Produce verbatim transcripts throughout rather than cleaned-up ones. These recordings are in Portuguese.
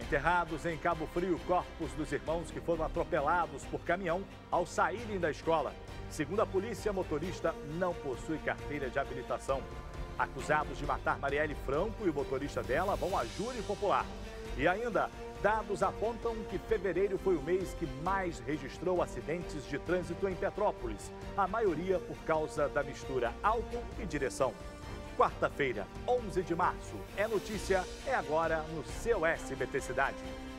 Enterrados em Cabo Frio, corpos dos irmãos que foram atropelados por caminhão ao saírem da escola. Segundo a polícia, motorista não possui carteira de habilitação. Acusados de matar Marielle Franco e o motorista dela vão a júri popular. E ainda, dados apontam que fevereiro foi o mês que mais registrou acidentes de trânsito em Petrópolis. A maioria por causa da mistura álcool e direção. Quarta-feira, onze de março. É notícia, é agora no seu S B T Cidade.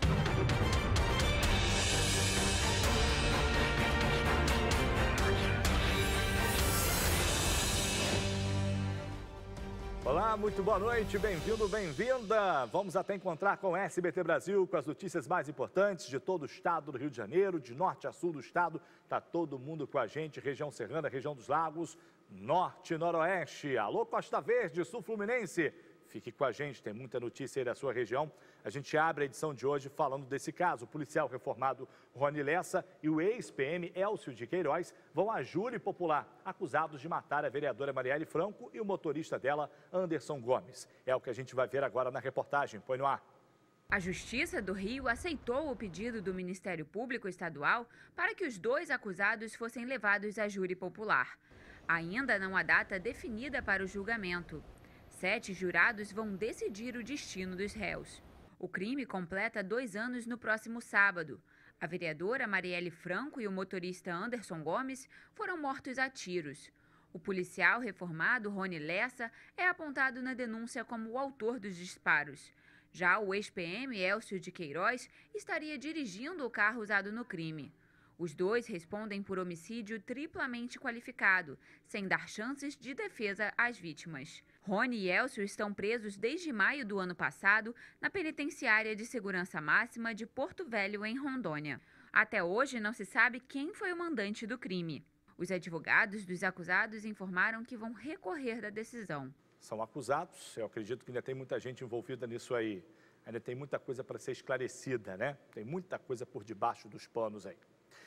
Olá, muito boa noite, bem-vindo, bem-vinda. Vamos até encontrar com o S B T Brasil, com as notícias mais importantes de todo o estado do Rio de Janeiro, de norte a sul do estado. Está todo mundo com a gente, região serrana, região dos lagos, norte e noroeste. Alô, Costa Verde, sul fluminense. Fique com a gente, tem muita notícia aí da sua região. A gente abre a edição de hoje falando desse caso. O policial reformado Rony Lessa e o ex-P M Elcio de Queiroz vão a júri popular, acusados de matar a vereadora Marielle Franco e o motorista dela, Anderson Gomes. É o que a gente vai ver agora na reportagem. Põe no ar. A Justiça do Rio aceitou o pedido do Ministério Público Estadual para que os dois acusados fossem levados a júri popular. Ainda não há data definida para o julgamento. Sete jurados vão decidir o destino dos réus. O crime completa dois anos no próximo sábado. A vereadora Marielle Franco e o motorista Anderson Gomes foram mortos a tiros. O policial reformado Rony Lessa é apontado na denúncia como o autor dos disparos. Já o ex-P M Elcio de Queiroz estaria dirigindo o carro usado no crime. Os dois respondem por homicídio triplamente qualificado, sem dar chances de defesa às vítimas. Rony e Elcio estão presos desde maio do ano passado na penitenciária de segurança máxima de Porto Velho, em Rondônia. Até hoje não se sabe quem foi o mandante do crime. Os advogados dos acusados informaram que vão recorrer da decisão. São acusados, eu acredito que ainda tem muita gente envolvida nisso aí. Ainda tem muita coisa para ser esclarecida, né? Tem muita coisa por debaixo dos panos aí.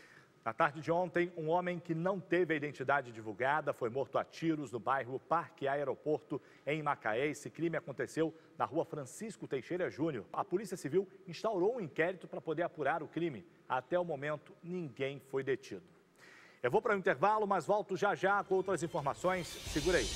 Na tarde de ontem, um homem que não teve a identidade divulgada foi morto a tiros no bairro Parque Aeroporto, em Macaé. Esse crime aconteceu na rua Francisco Teixeira Júnior. A Polícia Civil instaurou um inquérito para poder apurar o crime. Até o momento, ninguém foi detido. Eu vou para o intervalo, mas volto já já com outras informações. Segura aí.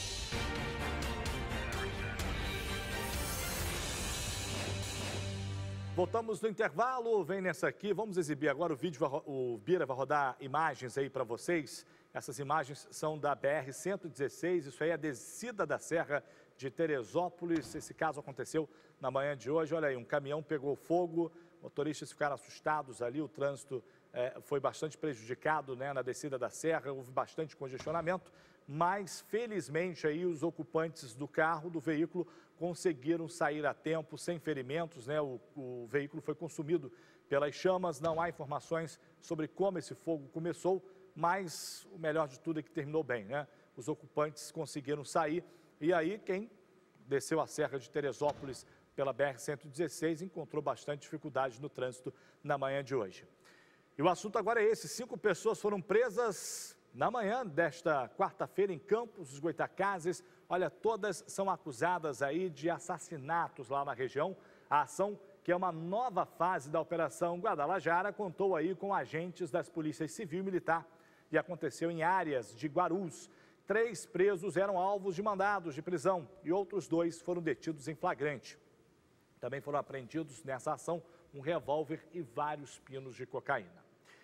Voltamos no intervalo, vem nessa aqui, vamos exibir agora o vídeo, o Bira vai rodar imagens aí para vocês. Essas imagens são da B R cento e dezesseis, isso aí é a descida da Serra de Teresópolis. Esse caso aconteceu na manhã de hoje. Olha aí, um caminhão pegou fogo, motoristas ficaram assustados ali, o trânsito é, foi bastante prejudicado, né, na descida da serra, houve bastante congestionamento, mas felizmente aí os ocupantes do carro, do veículo, conseguiram sair a tempo, sem ferimentos, né? O, o veículo foi consumido pelas chamas, não há informações sobre como esse fogo começou, mas o melhor de tudo é que terminou bem, né? Os ocupantes conseguiram sair e aí quem desceu a Serra de Teresópolis pela B R cento e dezesseis encontrou bastante dificuldade no trânsito na manhã de hoje. E o assunto agora é esse, cinco pessoas foram presas na manhã desta quarta-feira em Campos dos Goytacazes. Olha, todas são acusadas aí de assassinatos lá na região. A ação, que é uma nova fase da Operação Guadalajara, contou aí com agentes das polícias civil e militar e aconteceu em áreas de Guarulhos. Três presos eram alvos de mandados de prisão e outros dois foram detidos em flagrante. Também foram apreendidos nessa ação um revólver e vários pinos de cocaína.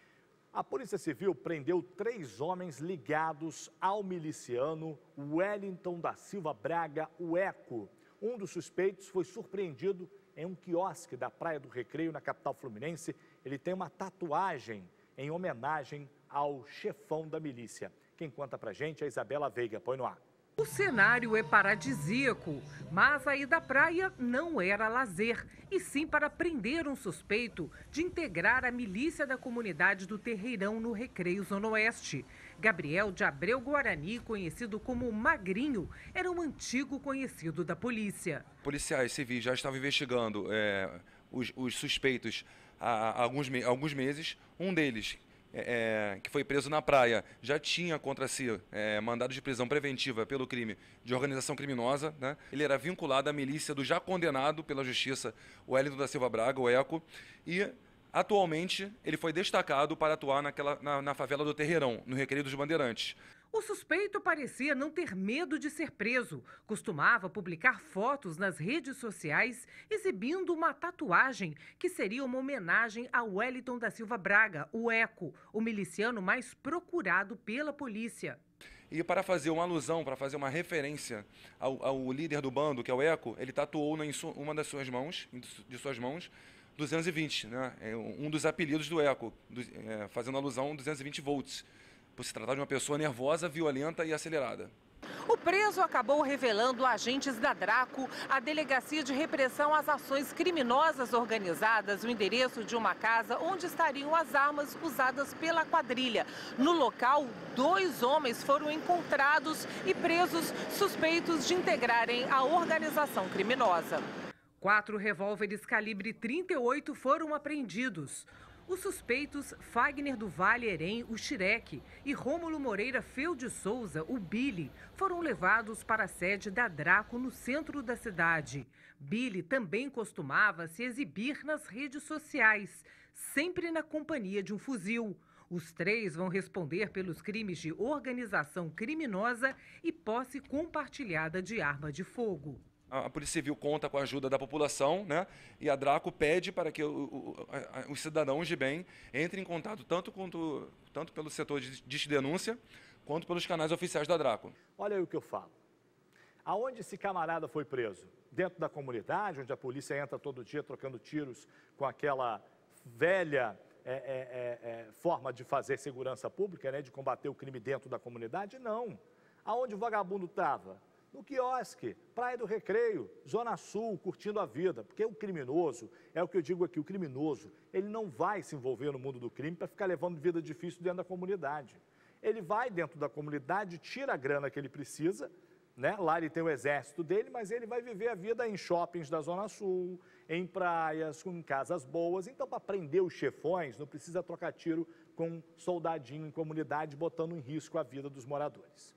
A Polícia Civil prendeu três homens ligados ao miliciano Wellington da Silva Braga, o Eco. Um dos suspeitos foi surpreendido em um quiosque da Praia do Recreio, na capital fluminense. Ele tem uma tatuagem em homenagem ao chefão da milícia. Quem conta pra gente é a Isabela Veiga. Põe no ar. O cenário é paradisíaco, mas a ida à praia não era lazer, e sim para prender um suspeito de integrar a milícia da comunidade do Terreirão, no Recreio Zona Oeste. Gabriel de Abreu Guarani, conhecido como Magrinho, era um antigo conhecido da polícia. Policiais civis já estavam investigando é, os, os suspeitos há alguns, alguns meses. Um deles é, que foi preso na praia, já tinha contra si é, mandado de prisão preventiva pelo crime de organização criminosa, né? Ele era vinculado à milícia do já condenado pela Justiça Wellington da Silva Braga, o ECO, e atualmente ele foi destacado para atuar naquela, na, na favela do Terreirão, no Recreio dos Bandeirantes. O suspeito parecia não ter medo de ser preso. Costumava publicar fotos nas redes sociais exibindo uma tatuagem que seria uma homenagem a Wellington da Silva Braga, o ECO, o miliciano mais procurado pela polícia. E para fazer uma alusão, para fazer uma referência ao, ao líder do bando, que é o ECO, ele tatuou em uma das suas mãos, de suas mãos, duzentos e vinte, né? É um dos apelidos do ECO, do, é, fazendo alusão a duzentos e vinte volts. Por se tratar de uma pessoa nervosa, violenta e acelerada. O preso acabou revelando a agentes da Draco, a Delegacia de Repressão às Ações Criminosas Organizadas, o endereço de uma casa onde estariam as armas usadas pela quadrilha. No local, dois homens foram encontrados e presos suspeitos de integrarem a organização criminosa. Quatro revólveres calibre trinta e oito foram apreendidos. Os suspeitos Fagner do Vale Herém, o Xireque, e Rômulo Moreira Feu de Souza, o Billy, foram levados para a sede da Draco no centro da cidade. Billy também costumava se exibir nas redes sociais, sempre na companhia de um fuzil. Os três vão responder pelos crimes de organização criminosa e posse compartilhada de arma de fogo. A Polícia Civil conta com a ajuda da população, né? E a Draco pede para que o, o, a, os cidadãos de bem entrem em contato tanto, quanto, tanto pelo setor de, de denúncia, quanto pelos canais oficiais da Draco. Olha aí o que eu falo. Aonde esse camarada foi preso? Dentro da comunidade, onde a polícia entra todo dia trocando tiros com aquela velha é, é, é, forma de fazer segurança pública, né? De combater o crime dentro da comunidade? Não. Aonde o vagabundo estava? No quiosque, Praia do Recreio, Zona Sul, curtindo a vida. Porque o criminoso, é o que eu digo aqui, o criminoso, ele não vai se envolver no mundo do crime para ficar levando vida difícil dentro da comunidade. Ele vai dentro da comunidade, tira a grana que ele precisa, né? Lá ele tem o exército dele, mas ele vai viver a vida em shoppings da Zona Sul, em praias, em casas boas. Então, para prender os chefões, não precisa trocar tiro com um soldadinho em comunidade, botando em risco a vida dos moradores.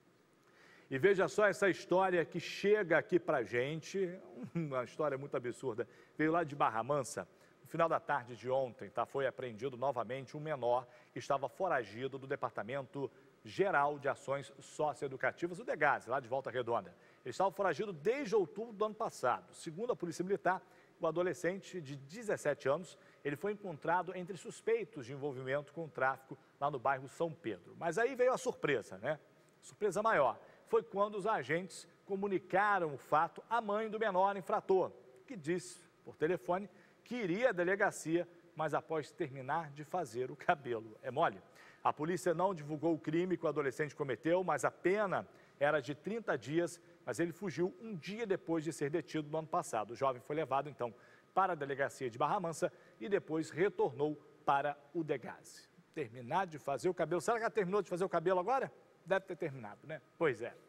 E veja só essa história que chega aqui pra gente, uma história muito absurda. Veio lá de Barra Mansa, no final da tarde de ontem, tá? Foi apreendido novamente um menor que estava foragido do Departamento Geral de Ações Socioeducativas, o DEGASE, lá de Volta Redonda. Ele estava foragido desde outubro do ano passado. Segundo a Polícia Militar, o adolescente de dezessete anos, ele foi encontrado entre suspeitos de envolvimento com o tráfico lá no bairro São Pedro. Mas aí veio a surpresa, né? Surpresa maior. Foi quando os agentes comunicaram o fato à mãe do menor infrator, que disse por telefone que iria à delegacia, mas após terminar de fazer o cabelo. É mole? A polícia não divulgou o crime que o adolescente cometeu, mas a pena era de trinta dias, mas ele fugiu um dia depois de ser detido no ano passado. O jovem foi levado, então, para a delegacia de Barra Mansa e depois retornou para o DEGASE. Terminar de fazer o cabelo. Será que ela terminou de fazer o cabelo agora? Deve ter terminado, né? Pois é.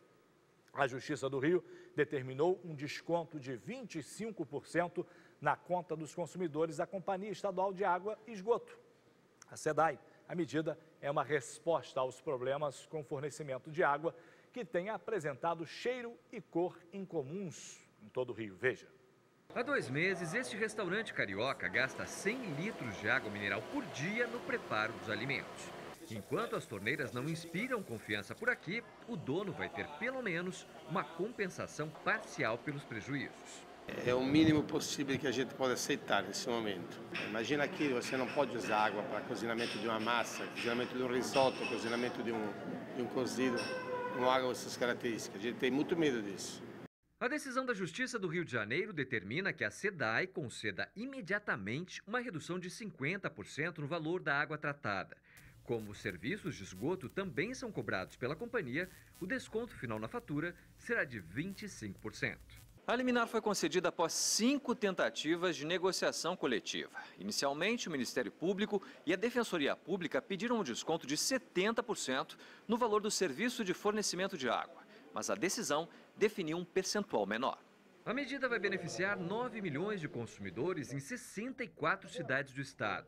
A Justiça do Rio determinou um desconto de vinte e cinco por cento na conta dos consumidores da Companhia Estadual de Água e Esgoto, a SEDAI. A medida é uma resposta aos problemas com o fornecimento de água, que tem apresentado cheiro e cor incomuns em todo o Rio. Veja. Há dois meses, este restaurante carioca gasta cem litros de água mineral por dia no preparo dos alimentos. Enquanto as torneiras não inspiram confiança por aqui, o dono vai ter pelo menos uma compensação parcial pelos prejuízos. É o mínimo possível que a gente pode aceitar nesse momento. Imagina que você não pode usar água para cozinamento de uma massa, cozinamento de um risoto, cozinamento de um, de um cozido, com água dessas características. A gente tem muito medo disso. A decisão da Justiça do Rio de Janeiro determina que a SEDAI conceda imediatamente uma redução de cinquenta por cento no valor da água tratada. Como os serviços de esgoto também são cobrados pela companhia, o desconto final na fatura será de vinte e cinco por cento. A liminar foi concedida após cinco tentativas de negociação coletiva. Inicialmente, o Ministério Público e a Defensoria Pública pediram um desconto de setenta por cento no valor do serviço de fornecimento de água, mas a decisão definiu um percentual menor. A medida vai beneficiar nove milhões de consumidores em sessenta e quatro cidades do estado.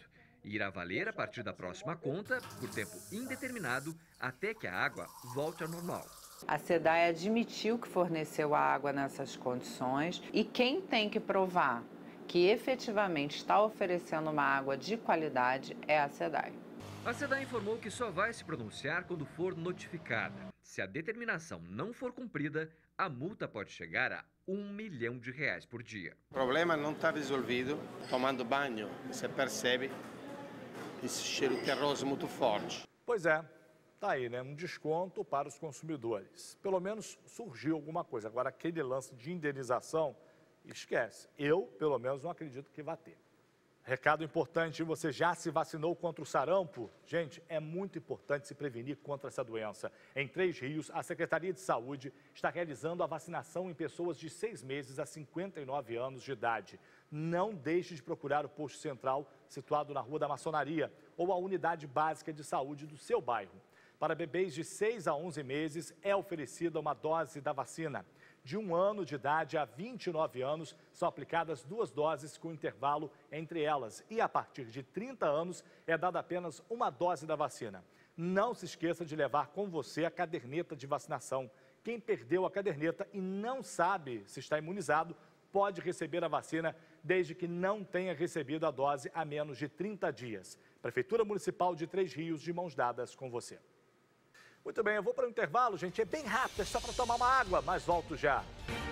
e irá valer a partir da próxima conta por tempo indeterminado até que a água volte ao normal. A SEDAI admitiu que forneceu a água nessas condições e quem tem que provar que efetivamente está oferecendo uma água de qualidade é a SEDAI. A SEDAI informou que só vai se pronunciar quando for notificada. Se a determinação não for cumprida, a multa pode chegar a um milhão de reais por dia. O problema não está resolvido. Tomando banho, você percebe esse cheiro terroso muito forte. Pois é. Tá aí, né? Um desconto para os consumidores. Pelo menos surgiu alguma coisa. Agora, aquele lance de indenização, esquece. Eu, pelo menos, não acredito que vai ter. Recado importante, você já se vacinou contra o sarampo? Gente, é muito importante se prevenir contra essa doença. Em Três Rios, a Secretaria de Saúde está realizando a vacinação em pessoas de seis meses a cinquenta e nove anos de idade. Não deixe de procurar o posto central, situado na Rua da Maçonaria, ou a unidade básica de saúde do seu bairro. Para bebês de seis a onze meses, é oferecida uma dose da vacina. De um ano de idade a vinte e nove anos, são aplicadas duas doses com intervalo entre elas. E a partir de trinta anos, é dada apenas uma dose da vacina. Não se esqueça de levar com você a caderneta de vacinação. Quem perdeu a caderneta e não sabe se está imunizado, pode receber a vacina desde que não tenha recebido a dose há menos de trinta dias. Prefeitura Municipal de Três Rios, de mãos dadas com você. Muito bem, eu vou para o intervalo, gente, é bem rápido, é só para tomar uma água, mas volto já.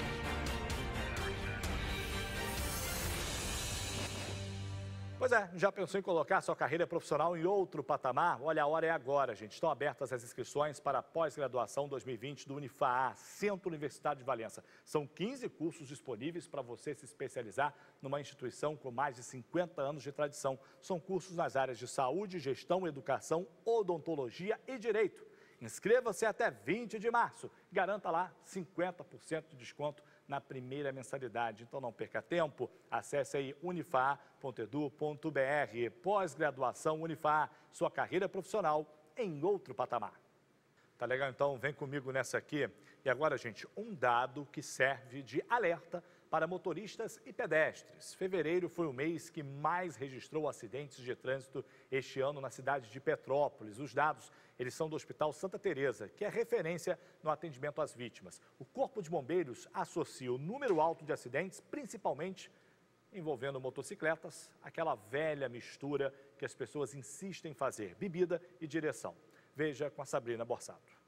Pois é, já pensou em colocar sua carreira profissional em outro patamar? Olha, a hora é agora, gente. Estão abertas as inscrições para a pós-graduação dois mil e vinte do Unifaa, Centro Universitário de Valença. São quinze cursos disponíveis para você se especializar numa instituição com mais de cinquenta anos de tradição. São cursos nas áreas de saúde, gestão, educação, odontologia e direito. Inscreva-se até vinte de março. Garanta lá cinquenta por cento de desconto na primeira mensalidade. Então não perca tempo. Acesse aí unifaa ponto edu ponto br. Pós-graduação Unifaa, sua carreira profissional em outro patamar. Tá legal? Então vem comigo nessa aqui. E agora, gente, um dado que serve de alerta para motoristas e pedestres. Fevereiro foi o mês que mais registrou acidentes de trânsito este ano na cidade de Petrópolis. Os dados, eles são do Hospital Santa Teresa, que é referência no atendimento às vítimas. O Corpo de Bombeiros associa o número alto de acidentes, principalmente envolvendo motocicletas, aquela velha mistura que as pessoas insistem em fazer, bebida e direção. Veja com a Sabrina Borsato.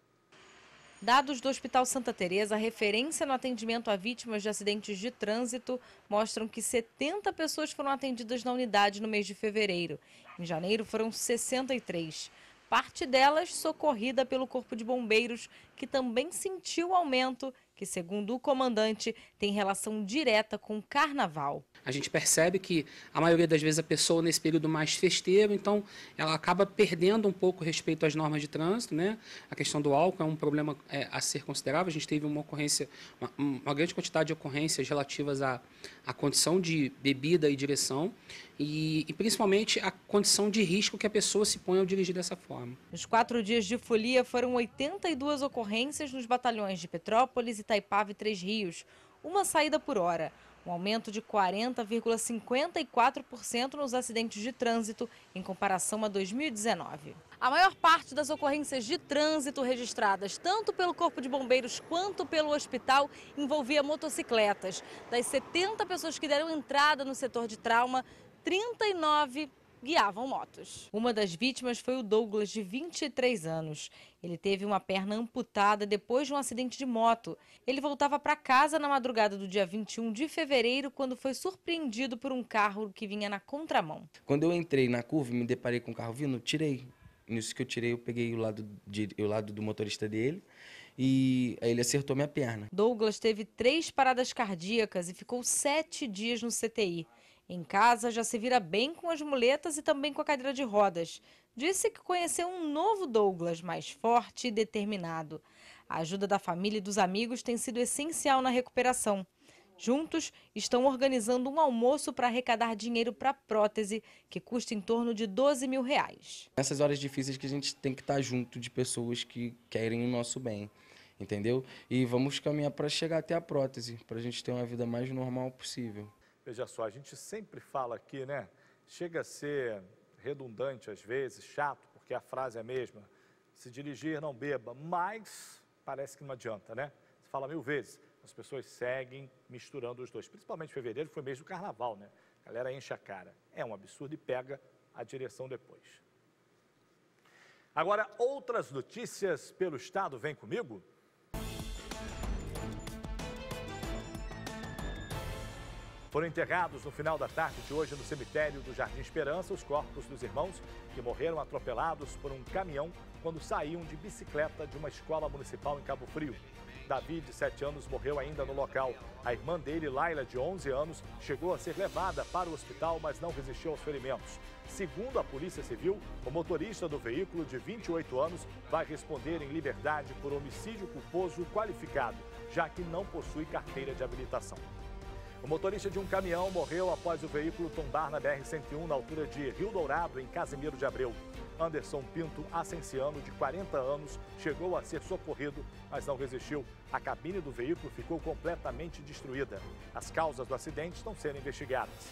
Dados do Hospital Santa Teresa, referência no atendimento a vítimas de acidentes de trânsito, mostram que setenta pessoas foram atendidas na unidade no mês de fevereiro. Em janeiro foram sessenta e três. Parte delas socorrida pelo Corpo de Bombeiros, que também sentiu o aumento, que, segundo o comandante, tem relação direta com o carnaval. A gente percebe que a maioria das vezes a pessoa nesse período mais festeiro, então ela acaba perdendo um pouco respeito às normas de trânsito, né? A questão do álcool é um problema é, a ser considerável. A gente teve uma ocorrência, uma, uma grande quantidade de ocorrências relativas à, à condição de bebida e direção e, e principalmente a condição de risco que a pessoa se põe ao dirigir dessa forma. Nos quatro dias de folia foram oitenta e duas ocorrências nos batalhões de Petrópolis, Itaipava e Três Rios, uma saída por hora. Um aumento de quarenta vírgula cinquenta e quatro por cento nos acidentes de trânsito em comparação a dois mil e dezenove. A maior parte das ocorrências de trânsito registradas tanto pelo Corpo de Bombeiros quanto pelo hospital envolvia motocicletas. Das setenta pessoas que deram entrada no setor de trauma, trinta e nove guiavam motos. Uma das vítimas foi o Douglas, de vinte e três anos. Ele teve uma perna amputada depois de um acidente de moto. Ele voltava para casa na madrugada do dia vinte e um de fevereiro, quando foi surpreendido por um carro que vinha na contramão. Quando eu entrei na curva e me deparei com o carro vindo, tirei. Nisso que eu tirei, eu peguei o lado, de, o lado do motorista dele e aí ele acertou minha perna. Douglas teve três paradas cardíacas e ficou sete dias no C T I. Em casa, já se vira bem com as muletas e também com a cadeira de rodas. Disse que conheceu um novo Douglas, mais forte e determinado. A ajuda da família e dos amigos tem sido essencial na recuperação. Juntos, estão organizando um almoço para arrecadar dinheiro para a prótese, que custa em torno de doze mil reais. Nessas horas difíceis que a gente tem que estar junto de pessoas que querem o nosso bem, entendeu? E vamos caminhar para chegar até a prótese, para a gente ter uma vida mais normal possível. Veja só, a gente sempre fala aqui, né? Chega a ser redundante às vezes, chato, porque a frase é a mesma. Se dirigir, não beba, mas parece que não adianta, né? Você fala mil vezes, as pessoas seguem misturando os dois. Principalmente fevereiro, foi mês do carnaval, né? A galera enche a cara. É um absurdo e pega a direção depois. Agora, outras notícias pelo estado, vem comigo? Foram enterrados no final da tarde de hoje no cemitério do Jardim Esperança os corpos dos irmãos que morreram atropelados por um caminhão quando saíam de bicicleta de uma escola municipal em Cabo Frio. Davi, de sete anos, morreu ainda no local. A irmã dele, Laila, de onze anos, chegou a ser levada para o hospital, mas não resistiu aos ferimentos. Segundo a Polícia Civil, o motorista do veículo, de vinte e oito anos, vai responder em liberdade por homicídio culposo qualificado, já que não possui carteira de habilitação. O motorista de um caminhão morreu após o veículo tombar na B R cento e um, na altura de Rio Dourado, em Casimiro de Abreu. Anderson Pinto Ascenciano, de quarenta anos, chegou a ser socorrido, mas não resistiu. A cabine do veículo ficou completamente destruída. As causas do acidente estão sendo investigadas.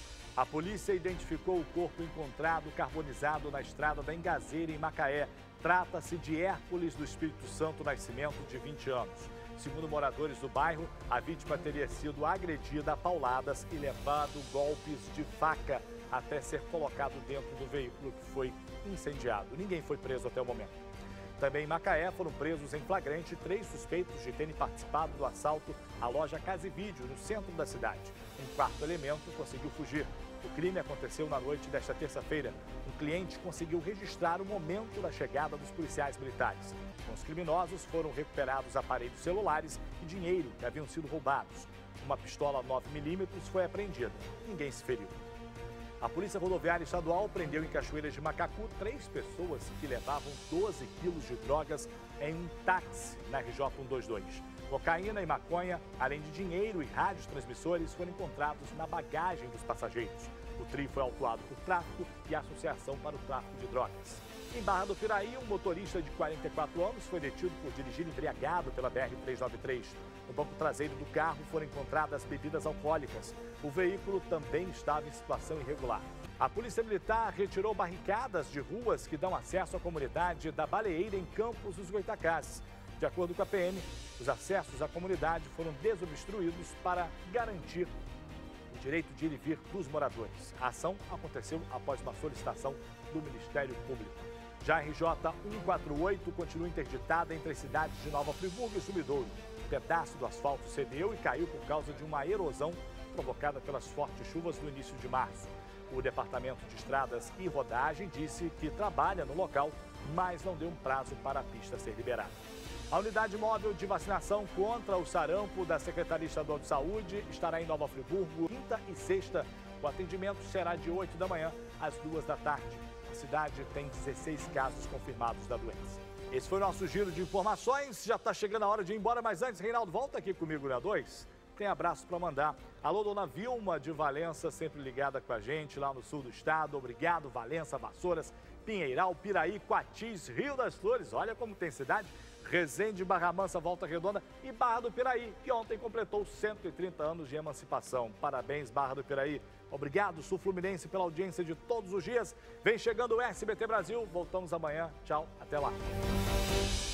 A polícia identificou o corpo encontrado carbonizado na estrada da Engazeira, em Macaé. Trata-se de Hércules do Espírito Santo Nascimento, de vinte anos. Segundo moradores do bairro, a vítima teria sido agredida a pauladas e levado golpes de faca até ser colocado dentro do veículo que foi incendiado. Ninguém foi preso até o momento. Também em Macaé foram presos em flagrante três suspeitos de terem participado do assalto à loja Casa e Vídeo, no centro da cidade. Um quarto elemento conseguiu fugir. O crime aconteceu na noite desta terça-feira. Um cliente conseguiu registrar o momento da chegada dos policiais militares. Com os criminosos foram recuperados aparelhos celulares e dinheiro que haviam sido roubados. Uma pistola nove milímetros foi apreendida. Ninguém se feriu. A Polícia Rodoviária Estadual prendeu em Cachoeiras de Macacu três pessoas que levavam doze quilos de drogas em um táxi na R J cento e vinte e dois. Cocaína e maconha, além de dinheiro e rádios transmissores, foram encontrados na bagagem dos passageiros. O trio foi autuado por tráfico e associação para o tráfico de drogas. Em Barra do Piraí, um motorista de quarenta e quatro anos foi detido por dirigir embriagado pela B R trezentos e noventa e três. No banco traseiro do carro foram encontradas bebidas alcoólicas. O veículo também estava em situação irregular. A Polícia Militar retirou barricadas de ruas que dão acesso à comunidade da Baleeira, em Campos dos Goitacazes. De acordo com a P M, os acessos à comunidade foram desobstruídos para garantir o direito de ir e vir dos moradores. A ação aconteceu após uma solicitação do Ministério Público. Já a R J cento e quarenta e oito continua interditada entre as cidades de Nova Friburgo e Sumidouro. Um pedaço do asfalto cedeu e caiu por causa de uma erosão provocada pelas fortes chuvas no início de março. O Departamento de Estradas e Rodagem disse que trabalha no local, mas não deu um prazo para a pista ser liberada. A unidade móvel de vacinação contra o sarampo da Secretaria Estadual de Saúde estará em Nova Friburgo, quinta e sexta. O atendimento será de oito da manhã às duas da tarde. A cidade tem dezesseis casos confirmados da doença. Esse foi o nosso giro de informações. Já está chegando a hora de ir embora, mas antes, Reinaldo, volta aqui comigo na dois. Tem abraço para mandar. Alô, dona Vilma de Valença, sempre ligada com a gente lá no sul do estado. Obrigado, Valença, Vassouras, Pinheiral, Piraí, Quatis, Rio das Flores. Olha como tem cidade. Resende, Barra Mansa, Volta Redonda e Barra do Piraí, que ontem completou cento e trinta anos de emancipação. Parabéns, Barra do Piraí. Obrigado, Sul Fluminense, pela audiência de todos os dias. Vem chegando o S B T Brasil. Voltamos amanhã. Tchau, até lá.